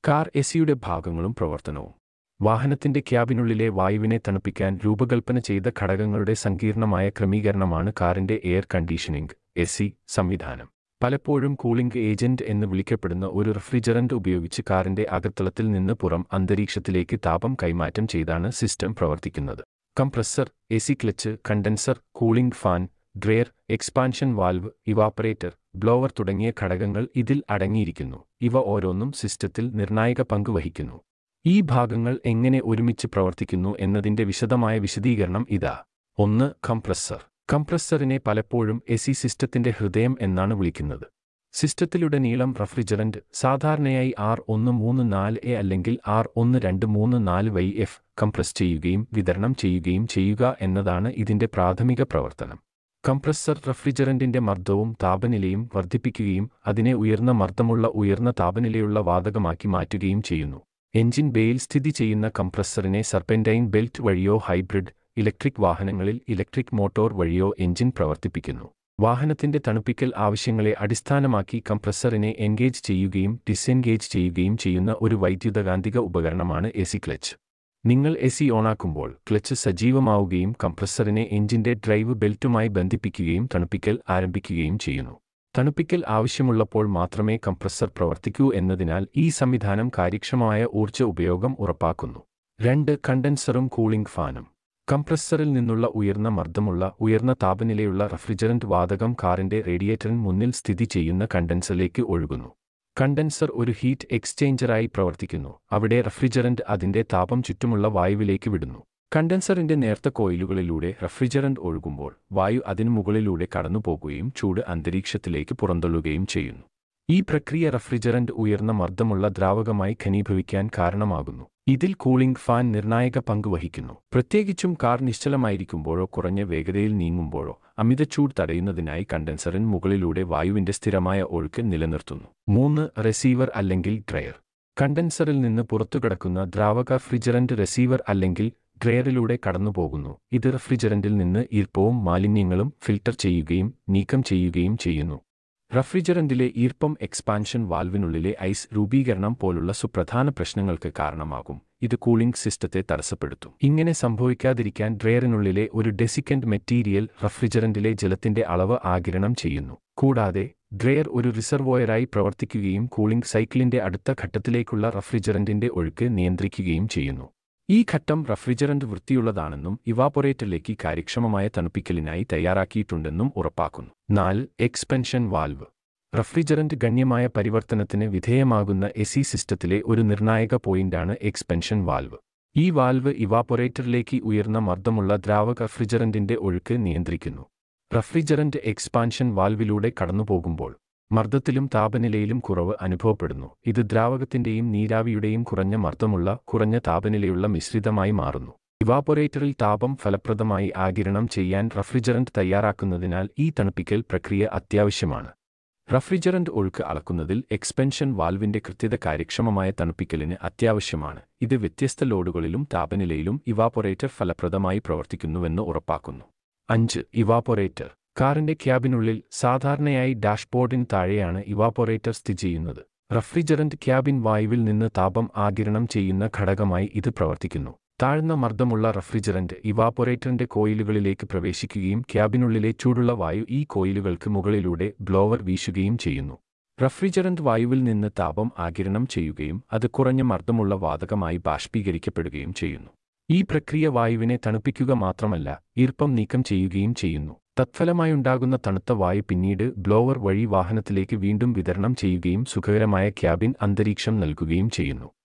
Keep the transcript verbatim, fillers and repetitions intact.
Car എസിയുടെ ഭാഗങ്ങളും പ്രവർത്തനവും. വാഹനത്തിന്റെ ക്യാബിനുള്ളിലെ വായുവിനെ തണുപ്പിക്കാൻ രൂപകൽപ്പന ചെയ്ത ഘടകങ്ങളുടെ സങ്കീർണമായ ക്രമീകരണമാണ് കാറിന്റെ എയർ കണ്ടീഷനിംഗ് എസി സംവിധാനം. പലപ്പോഴും കൂളിംഗ് ഏജന്റ് എന്ന് വിളിക്കപ്പെടുന്ന ഒരു റെഫ്രിജറന്റ് ഉപയോഗിച്ച് കാറിന്റെ അകത്തളത്തിൽ നിന്ന് പുറം അന്തരീക്ഷത്തിലേക്ക് താപം കൈമാറ്റം ചെയ്താണ് സിസ്റ്റം പ്രവർത്തിക്കുന്നത്. Compressor, AC clutch, condenser, cooling fan, dryer, expansion valve, evaporator, blower തുടങ്ങിയ ഘടകങ്ങൾ ഇതിൽ അടങ്ങിയിരിക്കുന്നു. ഇവ ഓരോന്നും സിസ്റ്റത്തിൽ നിർണായക പങ്ക് വഹിക്കുന്നു. ഈ ഭാഗങ്ങൾ എങ്ങനെ ഒരുമിച്ച് പ്രവർത്തിക്കുന്നു എന്നതിന്റെ വിശദമായ വിശദീകരണം ഇതാ. ഒന്ന്. കംപ്രസർ. കംപ്രസറിനെ പലപ്പോഴും എസി സിസ്റ്റത്തിന്റെ ഹൃദയം എന്നാണ് വിളിക്കുന്നത്. സിസ്റ്റത്തിലുടനീളം റഫ്രിജറന്റ്, സാധാരണയായി ആർ ഒന്ന് മൂന്ന് നാല് എ അല്ലെങ്കിൽ ആർ ഒന്ന് രണ്ട് മൂന്ന് നാല് വൈ എഫ്, കംപ്രസ് ചെയ്യുകയും വിതരണം ചെയ്യുകയും ചെയ്യുക എന്നതാണ് ഇതിന്റെ പ്രാഥമിക പ്രവർത്തനം. കംപ്രസർ റഫ്രിജറന്റിന്റെ മർദ്ദവും താപനിലയും വർദ്ധിപ്പിക്കുകയും അതിനെ ഉയർന്ന മർദ്ദമുള്ള ഉയർന്ന താപനിലയുള്ള വാതകമാക്കി മാറ്റുകയും ചെയ്യുന്നു. എഞ്ചിൻ ബേയിൽ സ്ഥിതി ചെയ്യുന്ന കംപ്രസറിനെ സർപെന്റൈൻ ബെൽറ്റ് വഴിയോ ഹൈബ്രിഡ് ഇലക്ട്രിക് വാഹനങ്ങളിൽ ഇലക്ട്രിക് മോട്ടോർ വഴിയോ എഞ്ചിൻ പ്രവർത്തിപ്പിക്കുന്നു. വാഹനത്തിന്റെ തണുപ്പിക്കൽ ആവശ്യങ്ങളെ അടിസ്ഥാനമാക്കി കംപ്രസറിനെ എൻഗേജ് ചെയ്യുകയും ഡിസെൻഗേജ് ചെയ്യുകയും ചെയ്യുന്ന ഒരു വൈദ്യുതകാന്തിക ഉപകരണമാണ് എസി ക്ലച്ച്. നിങ്ങൾ എസി ഓണാക്കുമ്പോൾ ക്ലച്ച് സജീവമാവുകയും കംപ്രസറിനെ എഞ്ചിന്റെ ഡ്രൈവ് ബെൽറ്റുമായി ബന്ധിപ്പിക്കുകയും തണുപ്പിക്കൽ ആരംഭിക്കുകയും ചെയ്യുന്നു. തണുപ്പിക്കൽ ആവശ്യമുള്ളപ്പോൾ മാത്രമേ കംപ്രസർ പ്രവർത്തിക്കൂ എന്നതിനാൽ ഈ സംവിധാനം കാര്യക്ഷമമായ ഊർജ്ജ ഉപയോഗം ഉറപ്പാക്കുന്നു. രണ്ട്. കണ്ടൻസറും കൂളിംഗ് ഫാനും. കംപ്രസറിൽ നിന്നുള്ള ഉയർന്ന മർദ്ദമുള്ള ഉയർന്ന താപനിലയുള്ള റഫ്രിജറന്റ് വാതകം കാറിന്റെ റേഡിയേറ്ററിന് മുന്നിൽ സ്ഥിതി ചെയ്യുന്ന കണ്ടൻസറിലേക്ക് ഒഴുകുന്നു. കണ്ടൻസർ ഒരു ഹീറ്റ് എക്സ്ചേഞ്ചറായി പ്രവർത്തിക്കുന്നു. അവിടെ റഫ്രിജറന്റ് അതിന്റെ താപം ചുറ്റുമുള്ള വായുവിലേക്ക് വിടുന്നു. കണ്ടൻസറിന്റെ നേർത്ത കോയിലുകളിലൂടെ റഫ്രിജറന്റ് ഒഴുകുമ്പോൾ വായു അതിനു മുകളിലൂടെ കടന്നുപോകുകയും ചൂട് അന്തരീക്ഷത്തിലേക്ക് പുറന്തള്ളുകയും ചെയ്യുന്നു. ഈ പ്രക്രിയ റഫ്രിജറന്റ് ഉയർന്ന മർദ്ദമുള്ള ദ്രാവകമായി ഘനീഭവിക്കാൻ കാരണമാകുന്നു. ഇതിൽ കൂളിംഗ് ഫാൻ നിർണായക പങ്ക് വഹിക്കുന്നു. പ്രത്യേകിച്ചും കാർ നിശ്ചലമായിരിക്കുമ്പോഴോ കുറഞ്ഞ വേഗതയിൽ നീങ്ങുമ്പോഴോ അമിത ചൂട് തടയുന്നതിനായി കണ്ടൻസറിന് മുകളിലൂടെ വായുവിന്റെ സ്ഥിരമായ ഒഴുക്ക് നിലനിർത്തുന്നു. മൂന്ന്. റിസീവർ അല്ലെങ്കിൽ ഡ്രയർ. കണ്ടൻസറിൽ നിന്ന് പുറത്തുകടക്കുന്ന ദ്രാവക റഫ്രിജറന്റ് റിസീവർ അല്ലെങ്കിൽ ഡ്രയറിലൂടെ കടന്നുപോകുന്നു. ഇത് റഫ്രിജറന്റിൽ നിന്ന് ഈർപ്പവും മാലിന്യങ്ങളും ഫിൽട്ടർ ചെയ്യുകയും നീക്കം ചെയ്യുകയും ചെയ്യുന്നു. റഫ്രിജറന്റിലെ ഈർപ്പം എക്സ്പാൻഷൻ വാൽവിനുള്ളിലെ ഐസ് രൂപീകരണം പോലുള്ള സുപ്രധാന പ്രശ്നങ്ങൾക്ക് കാരണമാകും. ഇത് കൂളിംഗ് സിസ്റ്റത്തെ തടസ്സപ്പെടുത്തും. ഇങ്ങനെ സംഭവിക്കാതിരിക്കാൻ ഡ്രയറിനുള്ളിലെ ഒരു ഡെസിക്കന്റ് മെറ്റീരിയൽ റഫ്രിജറന്റിലെ ജലത്തിന്റെ അളവ് ആഗിരണം ചെയ്യുന്നു. കൂടാതെ ഡ്രയർ ഒരു റിസർവോയറായി പ്രവർത്തിക്കുകയും കൂളിംഗ് സൈക്കിളിന്റെ അടുത്ത ഘട്ടത്തിലേക്കുള്ള റഫ്രിജറന്റിന്റെ ഒഴുക്ക് നിയന്ത്രിക്കുകയും ചെയ്യുന്നു. ഈ ഘട്ടം റഫ്രിജറന്റ് വൃത്തിയുള്ളതാണെന്നും ഇവാപൊറേറ്ററിലേക്ക് കാര്യക്ഷമമായ തണുപ്പിക്കലിനായി തയ്യാറാക്കിയിട്ടുണ്ടെന്നും ഉറപ്പാക്കുന്നു. നാല്. Expansion valve. റഫ്രിജറന്റ് ഗണ്യമായ പരിവർത്തനത്തിന് വിധേയമാകുന്ന എസി സിസ്റ്റത്തിലെ ഒരു നിർണായക പോയിന്റാണ് എക്സ്പെൻഷൻ വാൽവ്. ഈ വാൽവ് ഇവാപൊറേറ്ററിലേക്ക് ഉയർന്ന മർദ്ദമുള്ള ദ്രാവക റഫ്രിജറന്റിന്റെ ഒഴുക്ക് നിയന്ത്രിക്കുന്നു. റഫ്രിജറന്റ് എക്സ്പാൻഷൻ വാൽവിലൂടെ കടന്നുപോകുമ്പോൾ മർദ്ദത്തിലും താപനിലയിലും കുറവ് അനുഭവപ്പെടുന്നു. ഇത് ദ്രാവകത്തിന്റെയും നീരാവിയുടെയും കുറഞ്ഞ മർദ്ദമുള്ള കുറഞ്ഞ താപനിലയുള്ള മിശ്രിതമായി മാറുന്നു. ഇവാപൊറേറ്ററിൽ താപം ഫലപ്രദമായി ആഗിരണം ചെയ്യാൻ റഫ്രിജറന്റ് തയ്യാറാക്കുന്നതിനാൽ ഈ തണുപ്പിക്കൽ പ്രക്രിയ അത്യാവശ്യമാണ്. റഫ്രിജറന്റ് ഒഴുക്ക് അളക്കുന്നതിൽ എക്സ്പെൻഷൻ വാൽവിന്റെ കൃത്യത കാര്യക്ഷമമായ തണുപ്പിക്കലിന് അത്യാവശ്യമാണ്. ഇത് വ്യത്യസ്ത ലോഡുകളിലും താപനിലയിലും ഇവാപൊറേറ്റർ ഫലപ്രദമായി പ്രവർത്തിക്കുന്നുവെന്ന് ഉറപ്പാക്കുന്നു. അഞ്ച്. ഇവാപൊറേറ്റർ. കാറിന്റെ ക്യാബിനുള്ളിൽ സാധാരണയായി ഡാഷ്ബോർഡിന് താഴെയാണ് ഇവാപൊറേറ്റർ സ്ഥിതി ചെയ്യുന്നത്. റഫ്രിജറന്റ് ക്യാബിൻ വായുവിൽ നിന്ന് താപം ആഗിരണം ചെയ്യുന്ന ഘടകമായി ഇത് പ്രവർത്തിക്കുന്നു. താഴ്ന്ന മർദ്ദമുള്ള റഫ്രിജറന്റ് ഇവാപൊറേറ്ററിന്റെ കോയിലുകളിലേക്ക് പ്രവേശിക്കുകയും ക്യാബിനുള്ളിലെ ചൂടുള്ള വായു ഈ കോയിലുകൾക്ക് മുകളിലൂടെ ബ്ലോവർ വീശുകയും ചെയ്യുന്നു. റഫ്രിജറന്റ് വായുവിൽ നിന്ന് താപം ആഗിരണം ചെയ്യുകയും അത് കുറഞ്ഞ മർദ്ദമുള്ള വാതകമായി ബാഷ്പീകരിക്കപ്പെടുകയും ചെയ്യുന്നു. ഈ പ്രക്രിയ വായുവിനെ തണുപ്പിക്കുക മാത്രമല്ല ഈർപ്പം നീക്കം ചെയ്യുകയും ചെയ്യുന്നു. തത്ഫലമായുണ്ടാകുന്ന തണുത്ത വായു പിന്നീട് ബ്ലോവർ വഴി വാഹനത്തിലേക്ക് വീണ്ടും വിതരണം ചെയ്യുകയും സുഖകരമായ ക്യാബിൻ അന്തരീക്ഷം നൽകുകയും ചെയ്യുന്നു.